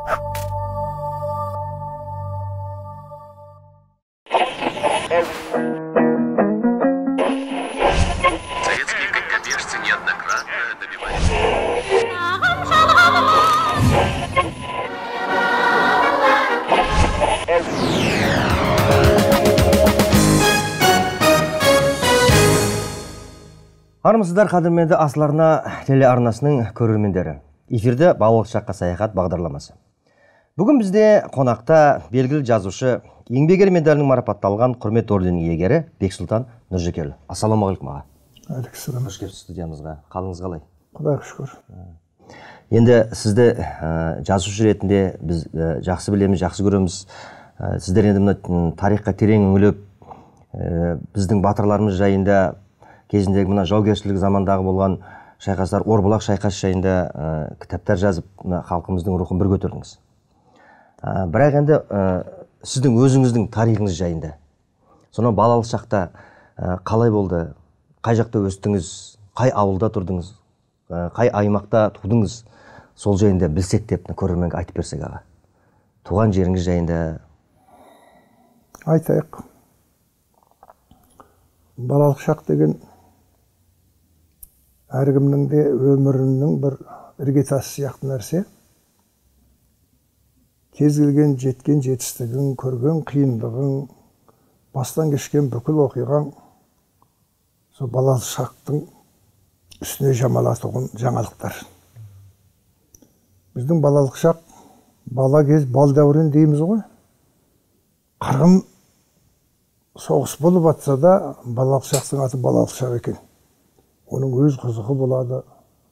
Советские конькобежцы неоднократно добивались. Армысыздар қадірменді Асыл телеарнасының көрермендері. Эфирде балалық шаққа саяхат бағдарламасы. Бүгін бізде қонақта белгілі жазушы, еңбек ері медалінің марапатталған құрмет орденінің иегері Бексұлтан Нұржекелі. Ассалаумағалейкум аға. Алейкум. Қош келіпсіз студиямызға. Қалыңыз қалай? Құдайға шүкір. Енді сізді жазушы ретінде біз жақсы білеміз, жақсы көреміз. Сіздер енді мына тарихқа терең үңіліп, біздің батырларымыз жайында, кезіндегі мына жаугершілік замандағы болған шайқастар, Орбұлақ шайқас жайында кітаптар жазып, халқымыздың рухын бір көтердіңіз. Бірақ енді сіздің өзіңіздің тарихыңыз жайында, сонау балалық шақта қалай болды, қай жақта өстіңіз, қай ауылда тұрдыңыз, қай аймақта тудыңыз, сол жайында білсек деп көрерменге айтып берсек аға. Туған жеріңіз жайында айтайық. Балалық шақ деген әркімнің де өмірінің бір іргетасы сияқты нәрсе. Кез келген жеткен жетістігің, көрген қиындығың, бастан кешкен бүкіл оқиғаң сол балалық шақтың үстіне жамалатылған жаңалықтар. Біздің балалық шақ, бала кез, бал дәурен дейміз ғой. Қырғын соғыс болып атса да, балалық шақтың аты балалық шақ екен. Оның өз қызығы болады.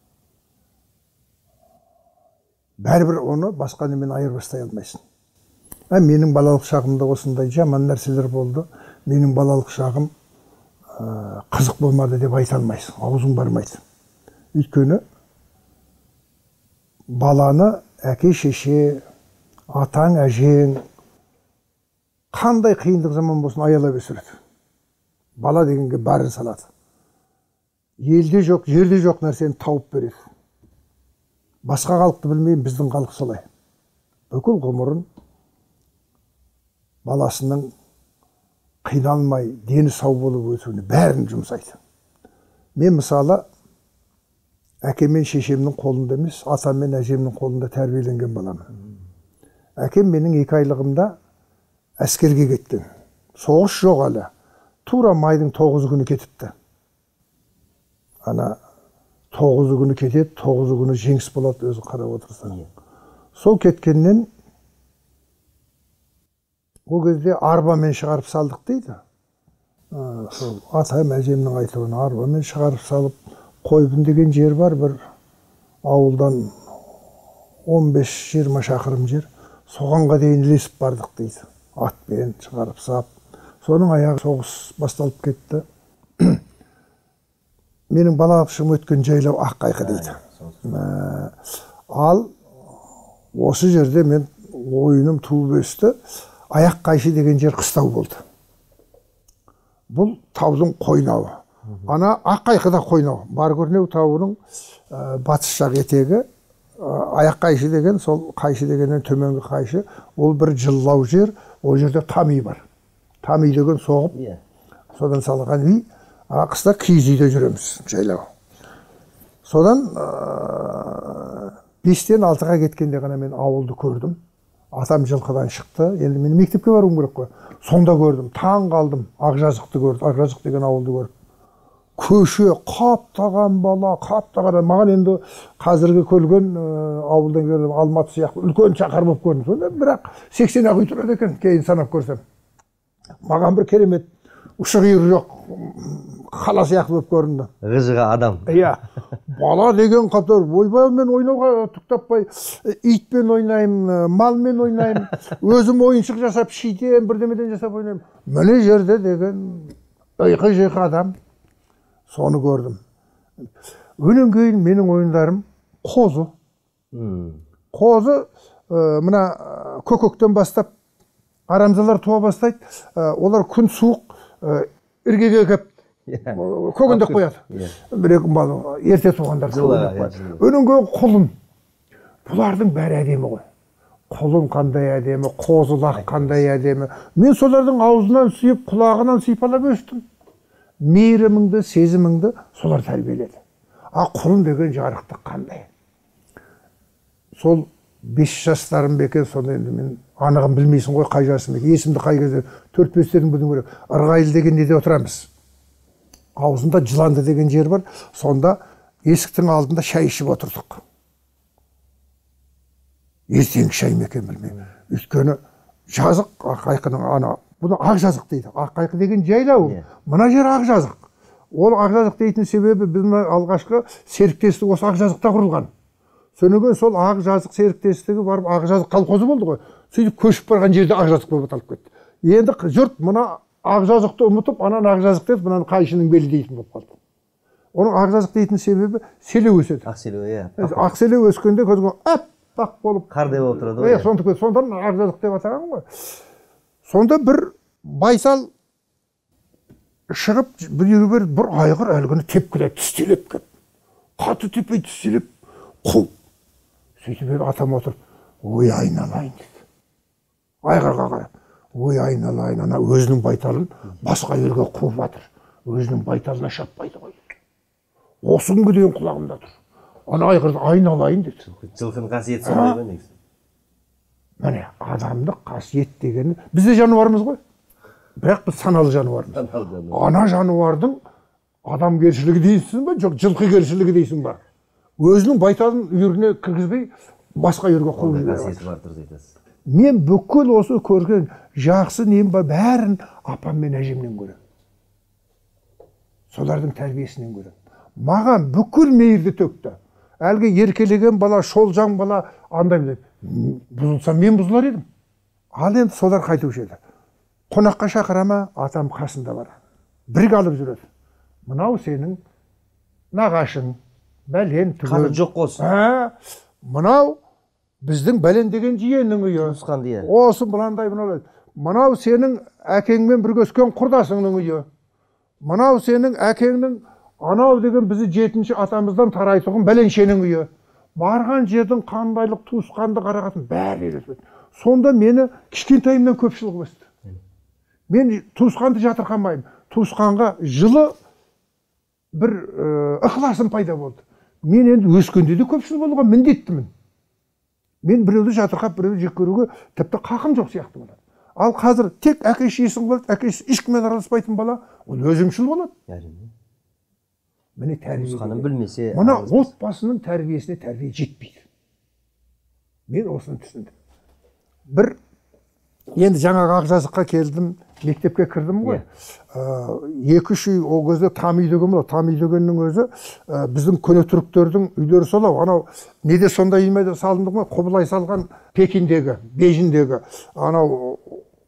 Бәрібір оны басқа немен айырбастай алмайсың. Менің балалық шағымда осындай жаман нәрселер болды. Менің балалық шағым қызық болмады деп айта алмайсың. Аузың бармайды. Өйткені баланы әке шеше, атаң, әжең қандай қиындық заман болсын аялап өсіреді. Бала дегенге бәрін салады. Елде жоқ, жерде жоқ нәрсені тауып береді. Басқа халықты білмеймін, біздің халық солай. Бүкіл ғұмырын баласының қиналмай, дені сау болып өсуіне бәрін жұмсайды. Мен мысалы әкем мен шешемнің қолында емес, атам мен әжемнің қолында тәрбиеленген баламын. Әкем менің 2 айлығымда әскерге кеткен. Соғыс жоқ әлі. Тура майдың 9 күні кетіпті. Ана 9 күні кетеді, 9 күні жеңіс болады, өзі қарап отырсаң. Сол кеткеннен ол кезде арбамен шығарып салдық дейді. Сол атам әжемнің айтуына арбамен шығарып салып, Қойбын деген жер бар, бір ауылдан 15-20 шақырым жер. Соғанға дейін ілесіп бардық дейді. Атпен шығарып сап. Соның аяғы соғыс басталып кетті. Менің балалық шағым өткен жайлау Аққайқы дейді. Ал осы жерде мен ойыным туып өсті. Аяққайшы деген жер қыстау болды. Бұл таудың қойнауы. Ана Аққайқыда қойнау. Баркөрнеу тауының батыс жақ етегі. Аяққайшы деген, сол қайшы дегеннен төменгі қайшы, ол бір жыллау жер. Ол жерде Тами бар. Тами деген соғып, содан салған үй. Қыста киіз үйде жүреміз, жайлау. Содан 5-тен 6-ға кеткенде ғана мен ауылды көрдім. Атам жылқыдан шықты. Енді мен мектепке баруым керек қой. Сонда көрдім. Таң қалдым. Ақжазықты көрдім. Ақжазық деген ауылды көрдім. Көше қаптаған бала, қаптаған. Маған енді қазіргі көлген ауылдан келдім, Алматы сияқты үлкен шаһар болып көрдім. Сонда бірақ 80-ақ үй тұрады екен, кейін санап көрсем. Маған бір керемет ұшы-қиыры жоқ, қала сияқты болып көрінді. Ғыжыға адам. Иә. Бала деген қатар, ойбаймен ойнауға түк таппай, итпен ойнаймын, малмен ойнаймын, өзім ойыншық жасап, шитен, бірдемеден жасап ойнаймын. Міне жерде деген ұйқы-жиқы адам. Соны көрдім. Өлен кейін менің ойындарым қозы. Қозы мына көкөктен бастап арамзалар туа бастайды. Олар күн суық іргеге кеп көгіндеп қояды. Бір-екі бала ерте туғандар көгіндеп қояды. Өлен кейін құлын. Бұлардың бәрі әдемі ғой. Құлын қандай әдемі, қозы-лақ қандай әдемі. Мен солардың аузынан сүйіп, құлағынан сипалап өстім. Мейіріміңді, сезіміңді солар тәрбиеледі. Құлын деген жарықтық қандай. Сол 5 жастарым бекен, сонда енді мен анығын білмейсің ғой, қай жасым екен. Есімді қай кезде 4-5-терін білдің керек. Ырғайлы деген неде отырамыз. Аузында Жыланды деген жер бар. Сонда есіктің алдында шай ішіп отырдық. Ертеңгі шай ма екен білмеймін. Өйткені жазық Аққайқының бұны Ақжазық дейді. Аққайқы деген жайлау. Мына жер Ақжазық. Ол Ақжазық дейтін себебі біздің алғашқы серіктестік осы Ақжазықта құрылған. Сонан кейін сол Ақжазық серіктестігі барып Ақжазық колхозы болды ғой. Сөйтіп көшіп барған жерде Ақжазық болып аталып кетті. Енді жұрт мына Ақжазықты ұмытып, ананы Ақжазық деп, мынаны қайшының белі дейтін болып қалды. Оның Ақжазық дейтін себебі селеу өседі. Ақселеу, иә. Ақселеу өскенде көзге аппақ болып қардай болып тұрады ғой. Сондан Ақжазық деп атаған ғой. Сонда бір байсал шығып, бір айғыр әлгіні тепкілеп, тістелеп кеп. Қатты тепей тістелеп, құл. Сөйтіп еді атам отырып, ой айналайын деді. Айғырға қарап, ой айналайын, ана өзінің байталын басқа елге қуып жатыр. Өзінің байталына шаппайды ғой. Осы күнге дейін құлағымда тұр. Ана айғырды айналайын деді. Жылқының қасиеті сондай ма негізі? Міне, адамдық қасиет дегені, біз де жануармыз ғой. Бірақ біз саналы жануармыз. Ана жануардың адамгершілігі дейсің ба, жоқ жылқыгершілігі дейсің ба? Өзінің байталын үйіріне кіргізбей, басқа үйірге қуып жібереді. Мен бүкіл осы көрген жақсы нем бар, бәрін апам мен әжемнен көремін. Солардың тәрбиесінен көремін. Маған бүкіл мейірді төкті. Әлгі еркелеген бала, шолжаң бала, андай біледі. Бұзылсам мен бұзылар едім. Ал енді солар қайтушы еді. Қонаққа шақырама, атам қасында бар. Бірге алып жүреді. Мынау сенің нағашың, бәлен түгел. Қазір жоқ қосын. Мынау біздің бәлен деген жиеннің үйі. Туысқан дейі. Осы бұландай бұналайды. Мынау сенің әкеңмен бірге өскен құрдасыңның үйі. Мынау сенің әкеңнің анау деген бізді 7-ші атамыздан тарайтұғын бәленшенің үйі. Барған жердің қандайлық туысқанды қарағатын бәрі үйретеді. Сонда мені кішкентайымнан көпшілік өсті. Мен туысқанды жатырқамаймын. Туысқанға жылы бір ықыласым пайда болды. Мен енді өскенде де көпшіл болуға міндеттімін. Мен біреуді жатырқап, біреуді жек көруге тіпті қақым жоқ сияқты болады. Ал қазір тек әке-шешесін болады, әке-шешесі ешкіммен араласпайтын бала, ол өзімшіл болады. Міне туысқанын білмесе, мына отбасының тәрбиесіне тәрбие жетпейді. Мен осыны түсіндім. Бір енді жаңағы Ақжазыққа келдім, мектепке кірдім ғой. 2-3 үй ол кезде там үй деген болады. Там үй дегеннің өзі біздің көне түріктердің үйлері солау. Анау неде сондай үйме салынды ғой, Құбылай салған Пекиндегі, Бейжіңдегі анау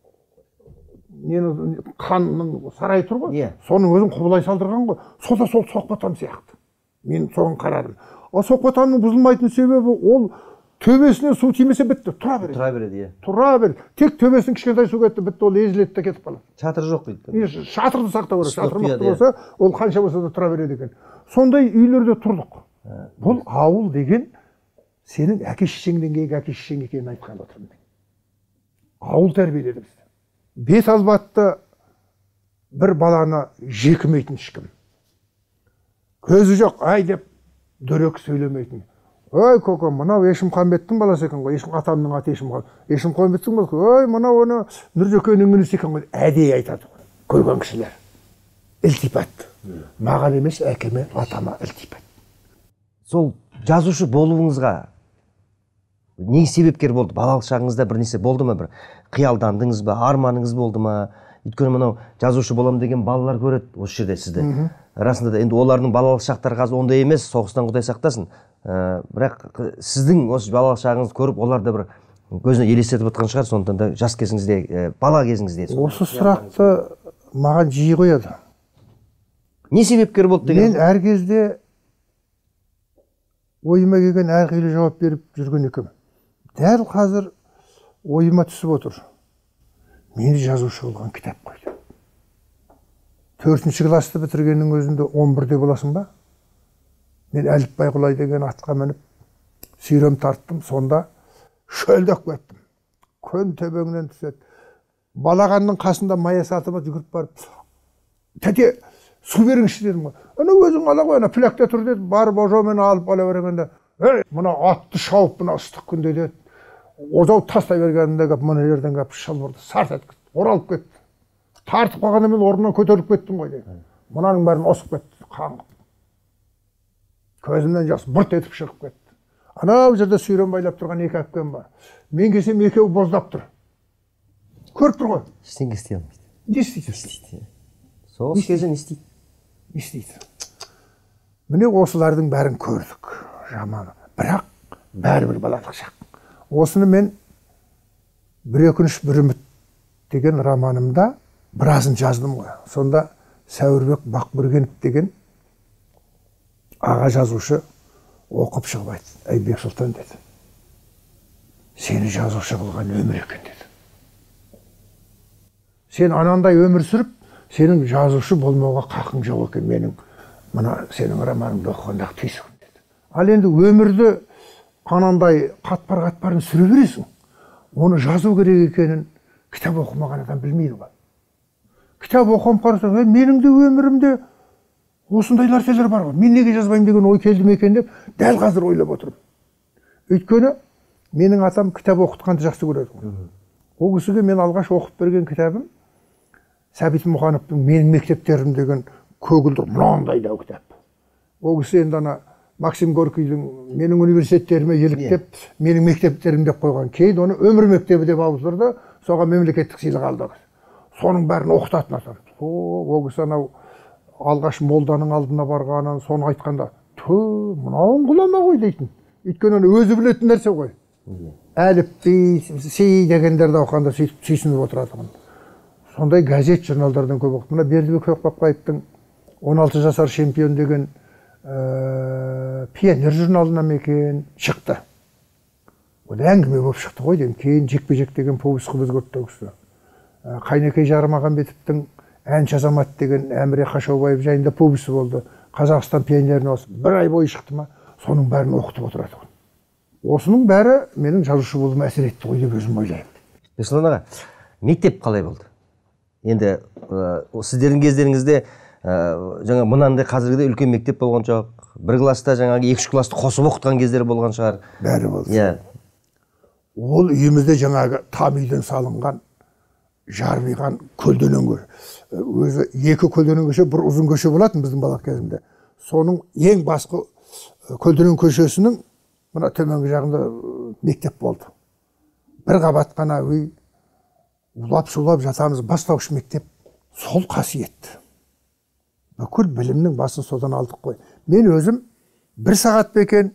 ханның сарайы тұр ғой. Соның өзін Құбылай салдырған ғой. Сол соқпатан сияқты. Мен соған қарадым. Ал соқпатанның бұзылмайтын себебі ол төбесіне су тимесе бітті, тұра береді. Тұра береді, иә. Тұра береді. Тек төбесін кішкентай су кетті, бітті, ол езіледі де кетіп қалады. Шатыр жоқ дейді. Шатырды сақтау керек. Шатыр мықты болса, ол қанша болса да тұра береді екен. Сондай үйлерде тұрдық. Бұл ауыл деген сенің әке-шешеңнен кейінгі әке-шешең екенін айтқан отырмын. Ауыл тәрбиеледі бізді. Бет албатты бір баланы жекімейтін ешкім. Көзі жоқ, ай деп дөрекі сөйлемейтін. Ой, көкем, мынау Ешімқамбеттің баласы екен ғой, атамның аты Ешімқамбеттің баласы. Ой, мынау оны Нұржекенің інісі екен ғой, әдейі айтады. Көрген кісілер. Ілтипат. Маған емес, әкеме, атама ілтипат. Сол жазушы болуыңызға не себепкер болды? Балалық шағыңызда бір нәрсе болды ма? Бір қиялдандыңыз ба? Арманыңыз болды ма? Өйткені мынау жазушы болам деген балалар көреді осы жерде сізді. Расында да енді олардың балалық шақтары қазір ондай емес, соғыстан Құдай сақтасын. Бірақ сіздің осы балалық шағыңызды көріп, олар да бір көзіне елестетіп отқан шығар, сондықтан да жас кезіңізде, бала кезіңізде. Осы сұрақты маған жиі қояды. Не себепкер болды деген? Мен әр кезде ойыма келген әрқилы жауап беріп жүрген екем. Дәл қазір ойыма түсіп отыр. Мені жазушы болған кітап қойды. 4-ші класты бітіргеннің өзінде 11-де боласың ба? Мен Әліпбай Құлай деген атқа мініп, сүйрем тарттым. Сонда шөлдеп кеттім. Күн төбеңнен түседі. Балағанның қасында мая сатыма жүгіріп барып, тәте, су беріңізші дедім ғой. Ана өзің ала ғой, ана пілакта тұр деді. Барып ожаумен алып ала бергенде, мына атты шауып, мына ыстық күнде деді. Ожау тастай бергенде кеп, мына жерден кеп шылбырды сарт еткізді, оралып кетті. Тартып қалғанда мен орнынан көтеріліп кеттім ғой деді. Мынаның бәрін осып кетті, қаңғып. Көзімнен жас бұрт етіп шығып кетті. Анау жерде сүйрен байлап тұрған екі әпкем бар. Мен келсем екеуі боздап тұр. Көріп тұр ғой. Ештеңе істей алмайды. Не істейді? Соғыс кезі не істейді? Не істейді? Міне осылардың бәрін көрдік. Жаманы. Бірақ бәрібір балалық шақ. Осыны мен бір өкініш бір үміт деген романымда біразын жаздым ғой. Сонда Сәуірбек Бақбергенов деген аға жазушы оқып шығып айтты. Әй Бексұлтан деді. Сені жазушы қылған өмір екен деді. Сен анандай өмір сүріп, сенің жазушы болмауға қақың жоқ екен менің мына сенің романыңды оқығандағы түйсігім деді. Ал енді өмірді анандай қатпар-қатпарын сүре бересің. Оны жазу керек екенін кітап оқымаған адам білмейді ғой. Кітап оқып қарасаң, менің де өмірімде осындай нәрселер бар ғой. Мен неге жазбаймын деген ой келді ме екен деп, дәл қазір ойлап отырмын. Өйткені менің атам кітап оқытқанды жақсы көреді. Ол кісіге мен алғаш оқып берген кітабым Сәбит Мұқановтың Менің мектептерім деген көгілдір мынандай дәу кітап. Ол кісі енді ана Максим Горкийдің менің университеттеріме еліктеп, менің мектептерім деп қойған. Кейін оны өмір мектебі деп ауыстырды, соған мемлекеттік сыйлық алды. Соның бәрін оқытатын атам. Ол кісі анау алғаш молданың алдына барғанын, соны айтқанда, мынауын ғұлама ғой дейтін. Өйткені өзі білетін нәрсе ғой. Әліпби, сей дегендерді оқығанда сүйсініп отырады. Сондай газет, журналдардан көп оқыды. Мына Бердібек Соқпақбаевтың 16 жасар чемпион деген пионер журналынан мекен шықты. Ол әңгіме болып шықты ғой деймін. Кейін жекпе-жек деген повесть қылып өзгертті. Қайнекей Жармағанбетовтің Әнші азамат деген Әміре Қашаубаев жайында повесі болды. Қазақстан пионеріне осы бір ай бойы шықты ма, соның бәрін оқытып отырады. Осының бәрі менің жазушы болуыма әсер етті ғой деп өзім ойлаймын. Бексұлтан аға, мектеп қалай болды? Енді сіздердің кездеріңізде жаңа мынандай қазіргідей үлкен мектеп болған жоқ. Бір класста жаңағы 2-3 класты қосып оқытқан кездері болған шығар. Бәрі болды. Иә. Ол үйімізде жаңағы там үйден салынған жарбиған көлденең көше. Өзі екі көлденең көше, бір ұзын көше болатын біздің бала кезімде. Соның ең басқы көлденең көшесінің мына төменгі жағында мектеп болды. Бір қабат қана үй, улап-шулап жатамыз, бастауыш мектеп. Сол қасиетті. Бүкіл білімнің басын содан алдық қой. Мен өзім 1 сағат бекен,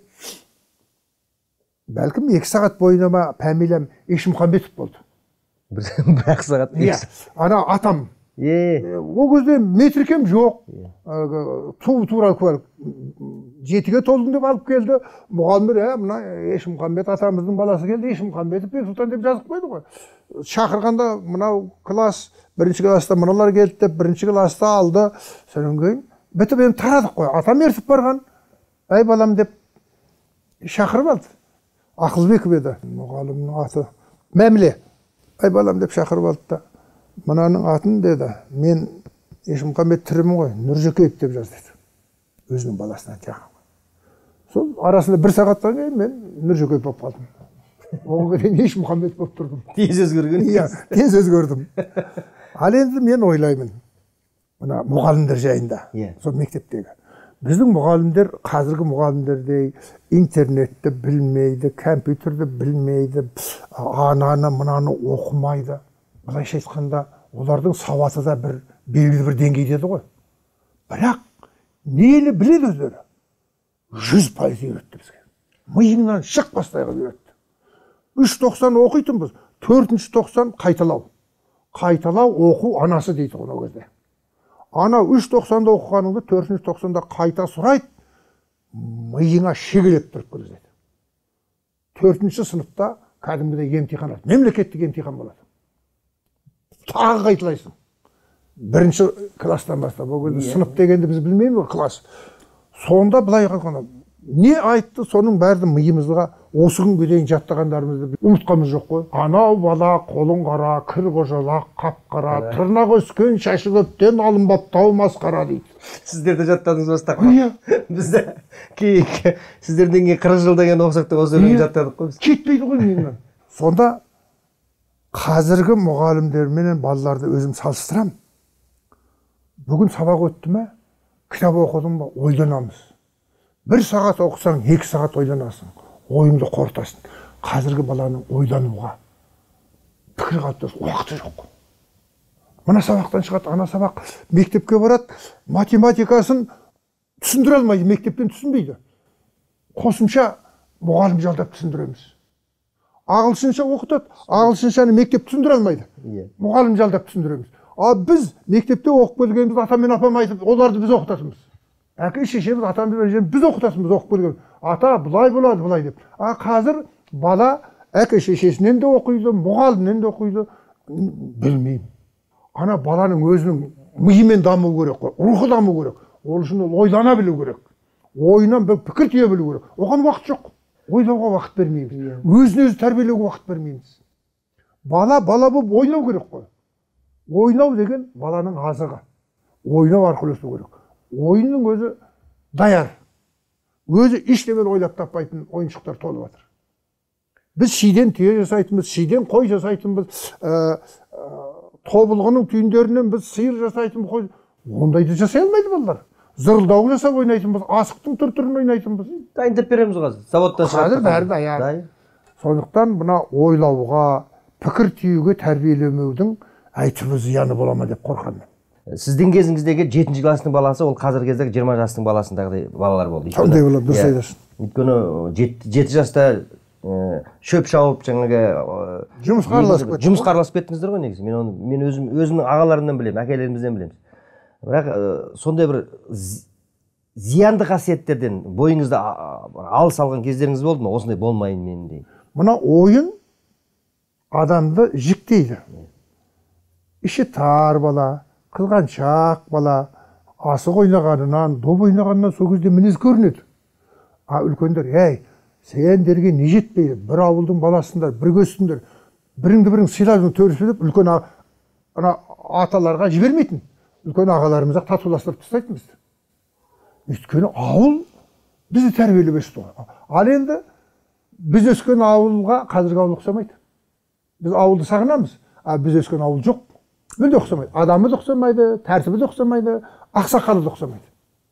бәлкім 2 сағат бойына ма фамилиям Ешмұхамбетов болды. 1 сағат. Ана атам. Ол кезде метрикем жоқ. Тура куәлік. 7-ге толдым деп алып келді. Мұғалімдер, мына Ешмұхамбет атамыздың баласы келді, Ешмұхамбетов Бексұлтан деп жазып қойды ғой. Шақырғанда мынау класс, 1-ші класста мыналар келді деп, 1-ші класста алды. Сонан кейін бітіп енді тарадық қой. Атам ертіп барған. Әй балам деп шақырып алды. Ақылбеков еді мұғалімнің аты. Мәміле. Әй балам деп шақырып алды да. Мынаның атын деді. Мен Ешмұхамбет тірімін ғой, Нұржекеев деп жаз деді. Өзінің баласынан тияған. Сол арасында 1 сағаттан кейін мен Нұржекеев болып қалдым. Оған дейін Ешмұхамбет болып тұрдым. Тез өзгерген. Иә, тез өзгердім. Ал енді мен ойлаймын. Мына мұғалімдер жайында. Сол мектептегі. Біздің мұғалімдер, қазіргі мұғалімдердей интернетті білмейді, компьютерді білмейді, ананы, мынаны оқымайды. Былайша айтқанда, олардың сауаты да бір белгілі бір деңгейде еді ғой. Бірақ нені біледі өздері? 100% үйретті бізге. Миыңнан шықпастай қылып үйретті. 3.90 оқитынбыз, 4-ші 90 қайталау. Қайталау оқу анасы дейді ол кезде. Ана 3.90-да оқығаныңды 4-ші 90-да қайта сұрайды, миыңа шегелеп тұрып көрсетеді. 4-ші сыныпта кәдімгідей емтихан алады, мемлекеттік емтихан болады. Тағы қайталайсың. 1-ші класстан бастап, ол кезде сынып дегенді біз білмейміз ғой, класс. Сонда былай қалғанда, не айтты, соның бәрді миымызға осы күнге дейін жаттағандарымызды ұмытқанымыз жоқ қой. Анау бала қолын қара, кір қожалақ, қап-қара, тырнақ өскен, шашы көптен алынбап тау масқара дейді. Сіздер де жаттадыңыз бастап. Иә. Бізде сіздерден кейін 40 жылдан кейін оқысақ та осы өлеңді жаттадық қой біз. Кетпейді ғой менен. Сонда қазіргі мұғалімдер менен балаларды өзім салыстырамын. Бүгін сабақ өтті ме, кітап оқыдың ба, ойланамыз. 1 сағат оқысаң, 2 сағат ойланасың, ойыңды қорытасың. Қазіргі баланың ойлануға, пікір қалыптасуға уақыты жоқ. Мына сабақтан шығады, ана сабақ, мектепке барады, математикасын түсіндіре алмайды, мектептен түсінбейді. Қосымша мұғалім жалдап түсіндіреміз. Ағылшынша оқытады, ағылшыншаны мектеп түсіндіре алмайды. Мұғалім жалдап түсіндіреміз. Біз мектепте оқып келгенбіз, ата мен апам айтып, оларды біз оқытасымыз. Әке шешеміз, атамыз бен шешеміз біз оқытасымыз оқып келген. Ата бұлай болады, бұлай деп. Қазір бала әке шешесінен де оқиды, мұғалімнен де оқиды. Білмеймін. Ана баланың өзінің миымен даму керек қой, рухы даму керек. Ол үшін ол ойлана білу керек. Ойынан бір пікір түйе білу керек. Оған уақыт жоқ. Ойлауға уақыт бермейміз. Өзін-өзі тәрбиелеуге уақыт бермейміз. Бала болып ойнау керек қой. Ойнау деген баланың азығы. Ойнау арқылы өсу керек. Ойынның өзі даяр. Өзі ештеңені ойлап таппайтын ойыншықтар толып жатыр. Біз шиден түйе жасайтынбыз, шиден қой жасайтынбыз, тобылғының түйіндерінен біз сиыр жасайтынбыз. Ондайды жасай алмайды балалар. Зырылдау жасап ойнайтынбыз, асықтың түр-түрін ойнайтынбыз. Дайындап береміз қазір. Заводтан шығады. Қазір бәрі даяр. Сондықтан мына ойлауға, пікір түюге тәрбиелемеудің әйтеуір зияны бола ма деп қорқамын. Сіздің кезіңіздегі 7 кластың баласы ол қазіргі кездегі 20 жастың баласындағыдай балалар болды. Сондай болады, дұрыс айтасың. Өйткені 7 жаста шөп шауып жаңағы жұмысқа араласып кеттіңіздер ғой негізі. Мен өзімнің ағаларымнан білемін, әкелерімізден білемін. Бірақ сондай бір зиянды қасиеттерден бойыңызда алыс алған кездеріңіз болды ма? Осындай болмайын мен дейін. Мына ойын адамды жіктейді. Іші тар бала, қызғаншақ бала, асық ойнағанынан, доп ойнағанынан сол кезде мінез көрінеді. Үлкендер, сендерге не жетпейді? Bir ауылдың баласындар, біргесіңдер, біріңді-бірің сыйладың төріспедіп, үлкен аталарға жібермейтін. Үлкен ағаларымызға татуластырып тастайтын бізді. Өйткені ауыл бізді тәрбиелеп өсті ғой. Ал енді біз өскен ауылға қазіргі ауыл ұқсамайды. Біз ауылды сағынамыз, біз өскен ауыл жоқ. Мүлде ұқсамайды. Адамы да ұқсамайды, тәртібі де ұқсамайды, ақсақалы да ұқсамайды.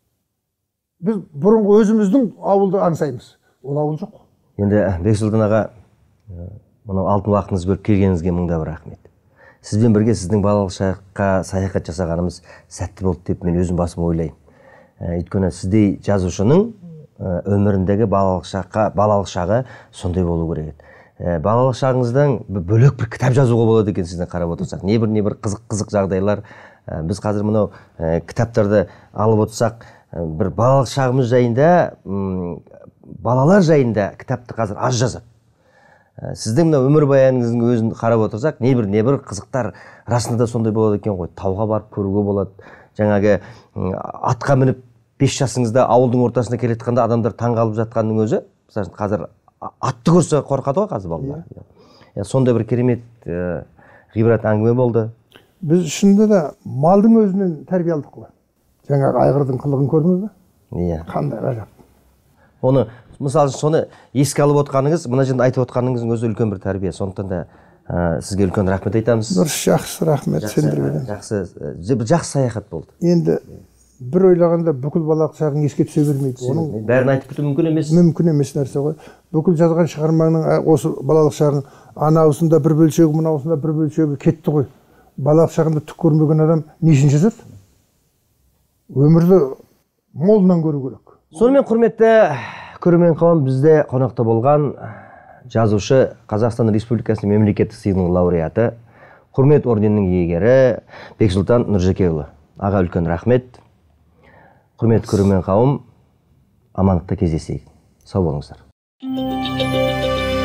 Біз бұрынғы өзіміздің ауылды аңсаймыз. Ол ауыл жоқ. Енді Бексұлтан аға, мынау алтын уақытыңыз бөліп келгеніңізге мыңда бір рахмет. Сізбен бірге сіздің балалық шаққа саяхат жасағанымыз сәтті болды деп мен өзім басым ойлаймын. Өйткені сіздей жазушының өміріндегі балалық шағы сондай болу керек еді. Балалық шағыңыздан бөлек бір кітап жазуға болады екен сізден қарап отырсақ. Не бір қызық жағдайлар. Біз қазір мынау кітаптарды алып отырсақ, бір балалық шағымыз жайында, балалар жайында кітапты қазір аз жазады. Сіздің мына өмір баяныңыздың өзін қарап отырсақ, не бір қызықтар расында сондай болады екен ғой. Тауға барып көруге болады. Жаңағы атқа мініп 5 жасыңызда ауылдың ортасына келе жатқанда адамдар таң қалып жатқанның өзі, қазір атты көрсе қорқады ғой қазір балалар. Сондай бір керемет ғибрат әңгіме болды. Біз ішінде де малдың өзінен тәрбие алдық қой. Жаңағы айғырдың қылығын көрдіңіз бе? Иә. Қандай ғажап. Оны мысалы соны еске алып отқаныңыз, мына жерде айтып отқаныңыздың өзі үлкен бір тәрбие. Сондықтан да сізге үлкен рахмет айтамыз. Дұрыс, жақсы, рахмет сендерге. Жақсы саяхат болды. Енді бір ойлағанда бүкіл балалық шағың еске түсе бермейді. Оның бәрін айтып кету мүмкін емес. Мүмкін емес нәрсе ғой. Бүкіл жазған шығармаңның осы балалық шағың анаусында бір бөлшегі, мынаусында бір бөлшегі кетті ғой. Балалық шағында түк көрмеген адам несін жазады? Өмірді молынан көру керек. Сонымен құрметті көрермен қауым, бізде қонақта болған жазушы, Қазақстан Республикасының мемлекеттік сыйлығының лауреаты, құрмет орденінің иегері Бексұлтан Нұржекеұлы. Аға үлкен рахмет. Құрметті көрермен қауым, амандықта кездесейік. Сау болыңыздар.